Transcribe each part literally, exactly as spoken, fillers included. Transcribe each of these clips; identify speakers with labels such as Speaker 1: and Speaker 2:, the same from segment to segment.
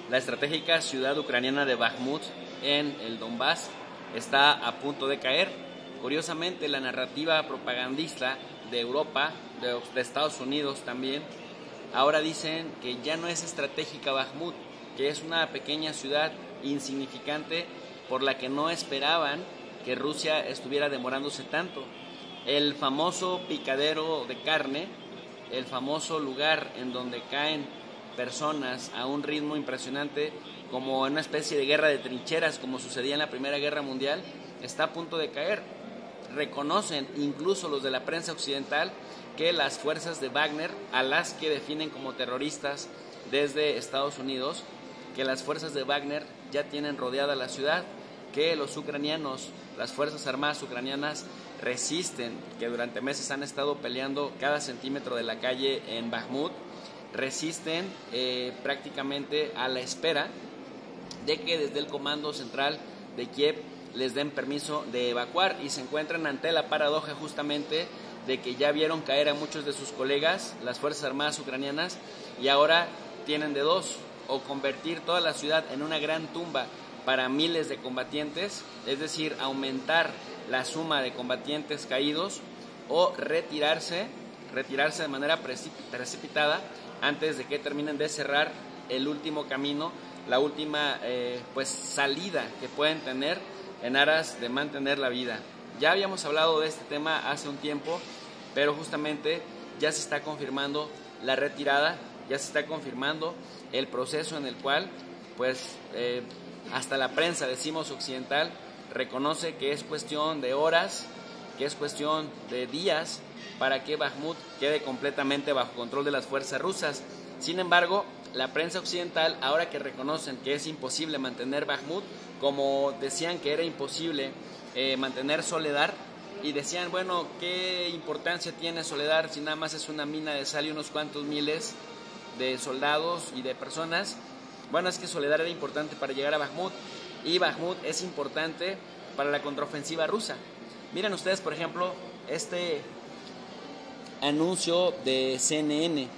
Speaker 1: La estratégica ciudad ucraniana de Bakhmut en el Donbass está a punto de caer. Curiosamente, la narrativa propagandista de Europa, de, de Estados Unidos también, ahora dicen que ya no es estratégica Bakhmut, que es una pequeña ciudad insignificante por la que no esperaban que Rusia estuviera demorándose tanto. El famoso picadero de carne, el famoso lugar en donde caen personas a un ritmo impresionante, como en una especie de guerra de trincheras, como sucedía en la Primera Guerra Mundial, está a punto de caer. Reconocen incluso los de la prensa occidental que las fuerzas de Wagner, a las que definen como terroristas desde Estados Unidos, que las fuerzas de Wagner ya tienen rodeada la ciudad, que los ucranianos, las fuerzas armadas ucranianas resisten, que durante meses han estado peleando cada centímetro de la calle en Bakhmut, resisten eh, prácticamente a la espera de que desde el comando central de Kiev les den permiso de evacuar, y se encuentran ante la paradoja justamente de que ya vieron caer a muchos de sus colegas, las Fuerzas Armadas ucranianas, y ahora tienen de dos: o convertir toda la ciudad en una gran tumba para miles de combatientes, es decir, aumentar la suma de combatientes caídos, o retirarse, retirarse de manera precipitada antes de que terminen de cerrar el último camino, la última eh, pues salida que pueden tener en aras de mantener la vida. Ya habíamos hablado de este tema hace un tiempo, pero justamente ya se está confirmando la retirada, ya se está confirmando el proceso en el cual pues eh, hasta la prensa, decimos occidental, reconoce que es cuestión de horas, que es cuestión de días para que Bakhmut quede completamente bajo control de las fuerzas rusas. Sin embargo, la prensa occidental, ahora que reconocen que es imposible mantener Bakhmut, como decían que era imposible eh, mantener Soledar, y decían, bueno, ¿qué importancia tiene Soledar si nada más es una mina de sal y unos cuantos miles de soldados y de personas? Bueno, es que Soledar era importante para llegar a Bakhmut, y Bakhmut es importante para la contraofensiva rusa. Miren ustedes, por ejemplo, este anuncio de C N N.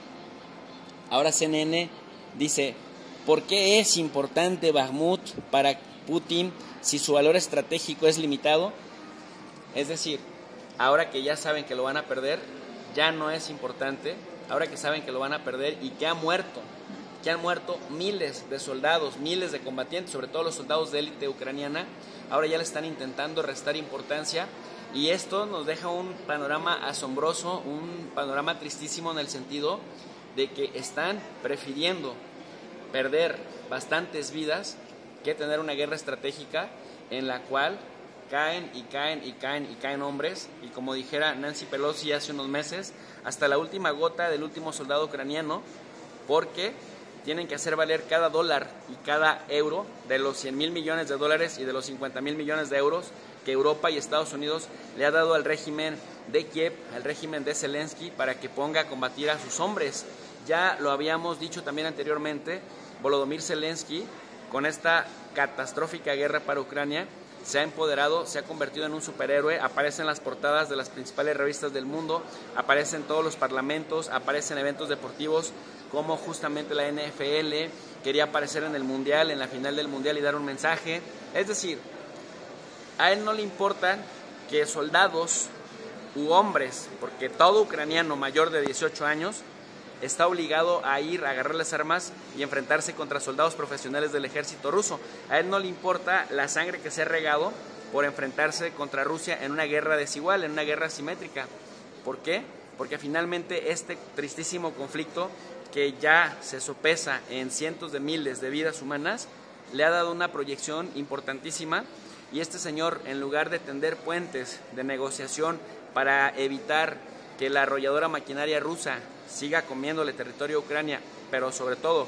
Speaker 1: Ahora C N N dice: ¿por qué es importante Bakhmut para Putin si su valor estratégico es limitado? Es decir, ahora que ya saben que lo van a perder, ya no es importante. Ahora que saben que lo van a perder y que ha muerto, que han muerto miles de soldados, miles de combatientes, sobre todo los soldados de élite ucraniana, ahora ya le están intentando restar importancia, y esto nos deja un panorama asombroso, un panorama tristísimo, en el sentido de que están prefiriendo perder bastantes vidas que tener una guerra estratégica en la cual caen y caen y caen y caen hombres, y como dijera Nancy Pelosi hace unos meses, hasta la última gota del último soldado ucraniano, porque tienen que hacer valer cada dólar y cada euro de los cien mil millones de dólares y de los cincuenta mil millones de euros que Europa y Estados Unidos le ha dado al régimen de Kiev, al régimen de Zelensky, para que ponga a combatir a sus hombres. Ya lo habíamos dicho también anteriormente, Volodymyr Zelensky, con esta catastrófica guerra para Ucrania, se ha empoderado, se ha convertido en un superhéroe, aparece en las portadas de las principales revistas del mundo, aparece en todos los parlamentos, aparece en eventos deportivos como justamente la N F L, quería aparecer en el Mundial, en la final del Mundial, y dar un mensaje. Es decir, a él no le importa que soldados u hombres, porque todo ucraniano mayor de dieciocho años está obligado a ir a agarrar las armas y enfrentarse contra soldados profesionales del ejército ruso. A él no le importa la sangre que se ha regado por enfrentarse contra Rusia en una guerra desigual, en una guerra asimétrica. ¿Por qué? Porque finalmente este tristísimo conflicto, que ya se sopesa en cientos de miles de vidas humanas, le ha dado una proyección importantísima, y este señor, en lugar de tender puentes de negociación para evitar que la arrolladora maquinaria rusa siga comiéndole territorio a Ucrania, pero sobre todo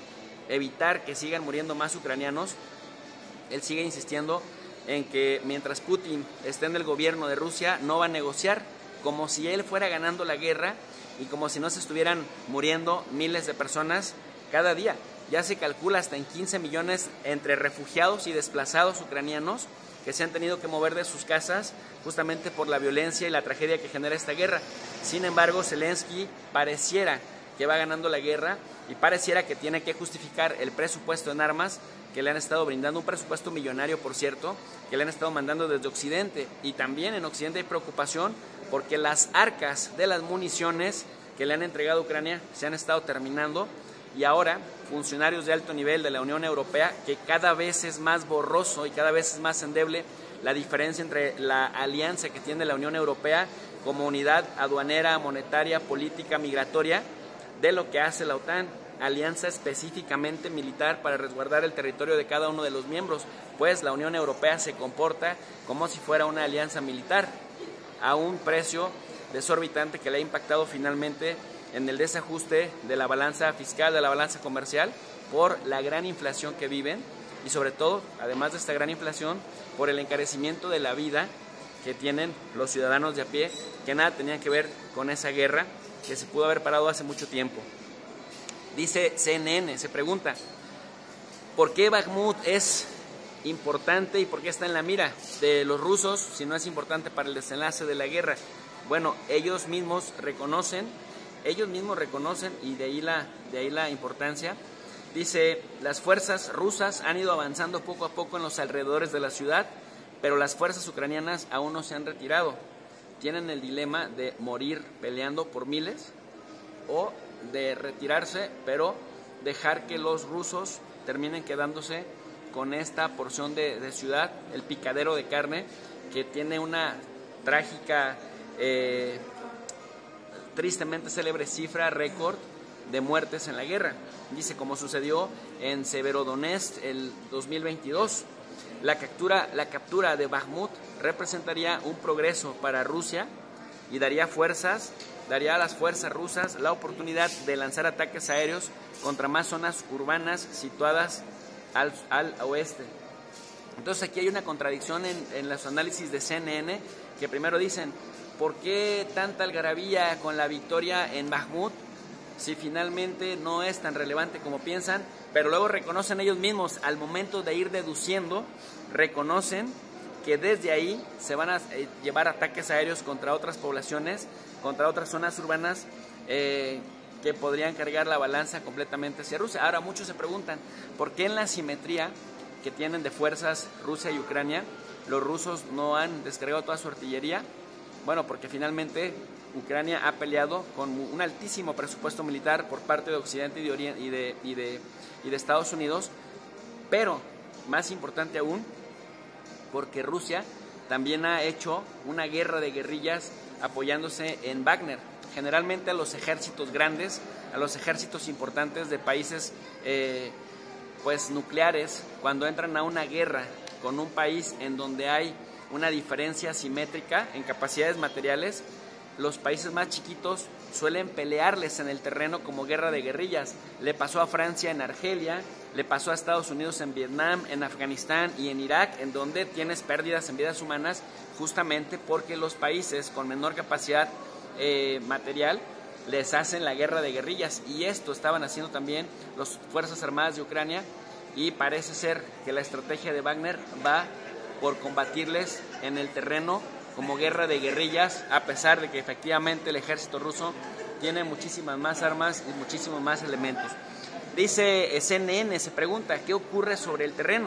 Speaker 1: evitar que sigan muriendo más ucranianos, él sigue insistiendo en que mientras Putin esté en el gobierno de Rusia no va a negociar, como si él fuera ganando la guerra y como si no se estuvieran muriendo miles de personas cada día. Ya se calcula hasta en quince millones entre refugiados y desplazados ucranianos que se han tenido que mover de sus casas justamente por la violencia y la tragedia que genera esta guerra. Sin embargo, Zelensky pareciera que va ganando la guerra y pareciera que tiene que justificar el presupuesto en armas que le han estado brindando, un presupuesto millonario, por cierto, que le han estado mandando desde Occidente. Y también en Occidente hay preocupación porque las arcas de las municiones que le han entregado a Ucrania se han estado terminando, y ahora funcionarios de alto nivel de la Unión Europea, que cada vez es más borroso y cada vez es más endeble la diferencia entre la alianza que tiene la Unión Europea como unidad aduanera, monetaria, política, migratoria, de lo que hace la OTAN, alianza específicamente militar para resguardar el territorio de cada uno de los miembros, pues la Unión Europea se comporta como si fuera una alianza militar, a un precio desorbitante que le ha impactado finalmente en el desajuste de la balanza fiscal, de la balanza comercial, por la gran inflación que viven y sobre todo, además de esta gran inflación, por el encarecimiento de la vida que tienen los ciudadanos de a pie, que nada tenían que ver con esa guerra que se pudo haber parado hace mucho tiempo. Dice C N N, se pregunta, ¿por qué Bakhmut es importante y por qué está en la mira de los rusos si no es importante para el desenlace de la guerra? Bueno, ellos mismos reconocen, ellos mismos reconocen y de ahí la, de ahí la importancia. Dice, las fuerzas rusas han ido avanzando poco a poco en los alrededores de la ciudad, pero las fuerzas ucranianas aún no se han retirado. Tienen el dilema de morir peleando por miles o de retirarse, pero dejar que los rusos terminen quedándose con esta porción de, de ciudad, el picadero de carne, que tiene una trágica, eh, tristemente célebre cifra récord de muertes en la guerra. Dice, como sucedió en Severodonetsk el dos mil veintidós. La captura, la captura de Bakhmut representaría un progreso para Rusia y daría fuerzas, daría a las fuerzas rusas la oportunidad de lanzar ataques aéreos contra más zonas urbanas situadas al, al oeste. Entonces aquí hay una contradicción en, en los análisis de C N N, que primero dicen, ¿por qué tanta algarabía con la victoria en Bakhmut si finalmente no es tan relevante como piensan? Pero luego reconocen ellos mismos, al momento de ir deduciendo, reconocen que desde ahí se van a llevar ataques aéreos contra otras poblaciones, contra otras zonas urbanas, eh, que podrían cargar la balanza completamente hacia Rusia. Ahora muchos se preguntan, ¿por qué en la simetría que tienen de fuerzas Rusia y Ucrania, los rusos no han descargado toda su artillería? Bueno, porque finalmente Ucrania ha peleado con un altísimo presupuesto militar por parte de Occidente y de, Orient, y de, y de, y de Estados Unidos, pero más importante aún, porque Rusia también ha hecho una guerra de guerrillas apoyándose en Wagner, generalmente a los ejércitos grandes, a los ejércitos importantes de países eh, pues nucleares, cuando entran a una guerra con un país en donde hay una diferencia simétrica en capacidades materiales, los países más chiquitos suelen pelearles en el terreno como guerra de guerrillas. Le pasó a Francia en Argelia, le pasó a Estados Unidos en Vietnam, en Afganistán y en Irak, en donde tienes pérdidas en vidas humanas justamente porque los países con menor capacidad eh, material les hacen la guerra de guerrillas, y esto estaban haciendo también las Fuerzas Armadas de Ucrania, y parece ser que la estrategia de Wagner va por combatirles en el terreno como guerra de guerrillas, a pesar de que efectivamente el ejército ruso tiene muchísimas más armas y muchísimos más elementos. Dice C N N, se pregunta, ¿qué ocurre sobre el terreno?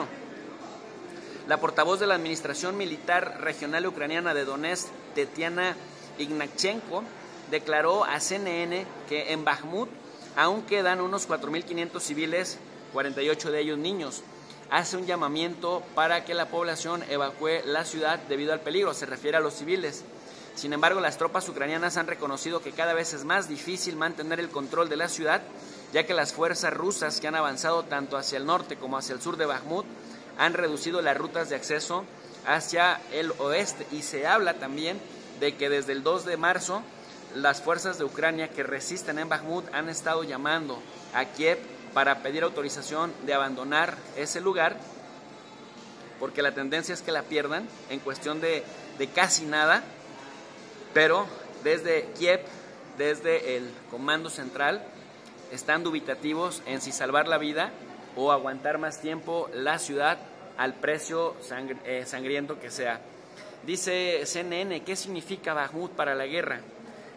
Speaker 1: La portavoz de la Administración Militar Regional Ucraniana de Donetsk, Tetiana Ignatchenko, declaró a C N N que en Bakhmut aún quedan unos cuatro mil quinientos civiles, cuarenta y ocho de ellos niños. Hace un llamamiento para que la población evacúe la ciudad debido al peligro, se refiere a los civiles. Sin embargo, las tropas ucranianas han reconocido que cada vez es más difícil mantener el control de la ciudad, ya que las fuerzas rusas que han avanzado tanto hacia el norte como hacia el sur de Bakhmut han reducido las rutas de acceso hacia el oeste, y se habla también de que desde el dos de marzo las fuerzas de Ucrania que resisten en Bakhmut han estado llamando a Kiev para pedir autorización de abandonar ese lugar, porque la tendencia es que la pierdan en cuestión de, de casi nada, pero desde Kiev, desde el comando central, están dubitativos en si salvar la vida o aguantar más tiempo la ciudad al precio sangri eh, sangriento que sea. Dice C N N, ¿qué significa Bakhmut para la guerra?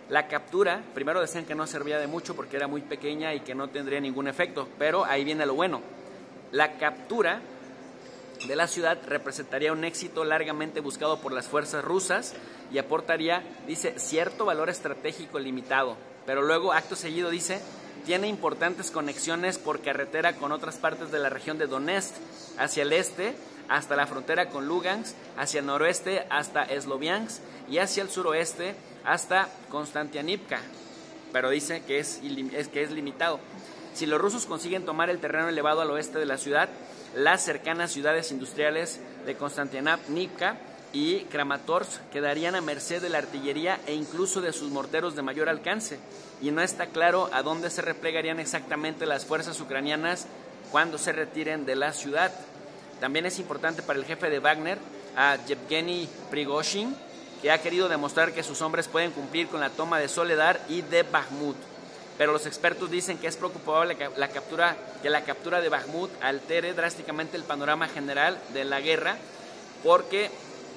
Speaker 1: La captura, primero decían que no servía de mucho porque era muy pequeña y que no tendría ningún efecto, pero ahí viene lo bueno. La captura de la ciudad representaría un éxito largamente buscado por las fuerzas rusas y aportaría, dice, cierto valor estratégico limitado. Pero luego, acto seguido, dice, tiene importantes conexiones por carretera con otras partes de la región de Donetsk, hacia el este hasta la frontera con Lugansk, hacia el noroeste hasta Sloviansk y hacia el suroeste hasta Konstantinivka. Pero dice que es, es, que es limitado. Si los rusos consiguen tomar el terreno elevado al oeste de la ciudad, las cercanas ciudades industriales de Konstantinivka y Kramatorsk quedarían a merced de la artillería e incluso de sus morteros de mayor alcance, y no está claro a dónde se replegarían exactamente las fuerzas ucranianas cuando se retiren de la ciudad. También es importante para el jefe de Wagner, a Yevgeny Prigozhin, que ha querido demostrar que sus hombres pueden cumplir con la toma de Soledar y de Bakhmut. Pero los expertos dicen que es preocupable que la captura, que la captura de Bakhmut altere drásticamente el panorama general de la guerra, porque,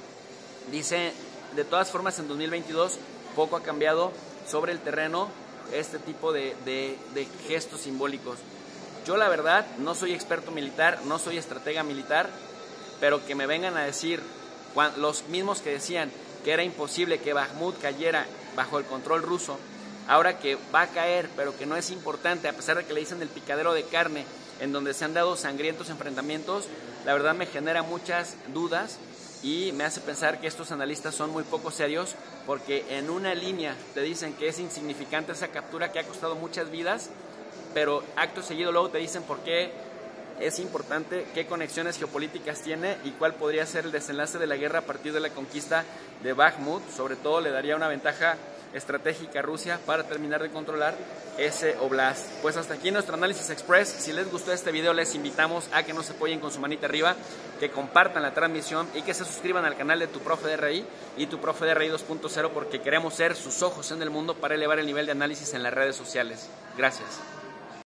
Speaker 1: dice, de todas formas en dos mil veintidós poco ha cambiado sobre el terreno este tipo de, de, de gestos simbólicos. Yo la verdad no soy experto militar, no soy estratega militar, pero que me vengan a decir, los mismos que decían que era imposible que Bakhmut cayera bajo el control ruso, ahora que va a caer, pero que no es importante, a pesar de que le dicen el picadero de carne, en donde se han dado sangrientos enfrentamientos, la verdad me genera muchas dudas y me hace pensar que estos analistas son muy poco serios, porque en una línea te dicen que es insignificante esa captura que ha costado muchas vidas, pero acto seguido luego te dicen por qué es importante, qué conexiones geopolíticas tiene y cuál podría ser el desenlace de la guerra a partir de la conquista de Bakhmut. Sobre todo le daría una ventaja estratégica a Rusia para terminar de controlar ese oblast. Pues hasta aquí nuestro análisis express. Si les gustó este video, les invitamos a que nos apoyen con su manita arriba, que compartan la transmisión y que se suscriban al canal de Tu Profe D R I y Tu Profe D R I dos punto cero, porque queremos ser sus ojos en el mundo para elevar el nivel de análisis en las redes sociales. Gracias.